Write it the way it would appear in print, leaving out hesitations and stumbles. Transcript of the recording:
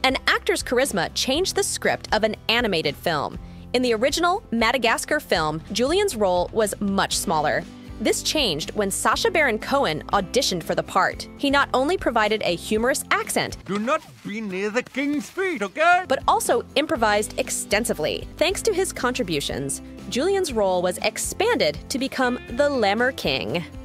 An actor's charisma changed the script of an animated film. In the original Madagascar film, Julian's role was much smaller. This changed when Sacha Baron Cohen auditioned for the part. He not only provided a humorous accent, "Do not be near the king's feet, okay?" but also improvised extensively. Thanks to his contributions, Julian's role was expanded to become the Lemur King.